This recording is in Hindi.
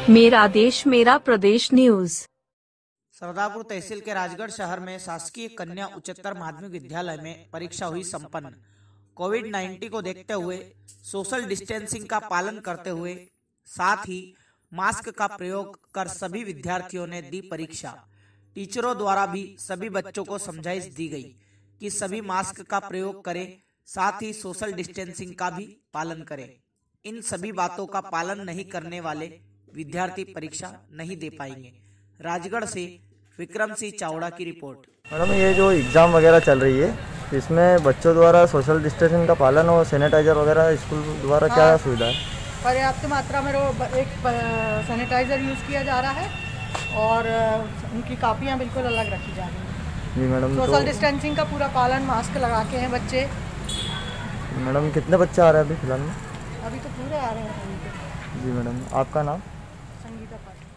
मेरा देश मेरा प्रदेश न्यूज। सरदारपुर तहसील के राजगढ़ शहर में शासकीय कन्या उच्चतर माध्यमिक विद्यालय में परीक्षा हुई संपन्न। कोविड-19 को देखते हुए सोशल डिस्टेंसिंग का पालन करते हुए साथ ही मास्क का प्रयोग कर सभी विद्यार्थियों ने दी परीक्षा। टीचरों द्वारा भी सभी बच्चों को समझाइश दी गई कि सभी मास्क का प्रयोग करें, साथ ही सोशल डिस्टेंसिंग का भी पालन करें। इन सभी बातों का पालन नहीं करने वाले विद्यार्थी परीक्षा नहीं दे पाएंगे। राजगढ़ से विक्रम सिंह चावड़ा की रिपोर्ट। मैडम, ये जो एग्ज़ाम वगैरह चल रही है इसमें बच्चों द्वारा सोशल डिस्टेंसिंग का पालन और सैनिटाइजर वगैरह स्कूल द्वारा क्या सुविधा है? पर्याप्त मात्रा में एक सैनिटाइजर यूज़ किया जा रहा है और उनकी कापियाँ बिल्कुल अलग रखी जा रही हैं। जी मैडम, सोशल डिस्टेंसिंग का पूरा पालन, मास्क लगा के हैं बच्चे। मैडम, कितने बच्चे आ रहे हैं अभी फिलहाल में? अभी तो पूरे आ रहे हैं। जी मैडम, आपका नाम? संगीता पाटिल।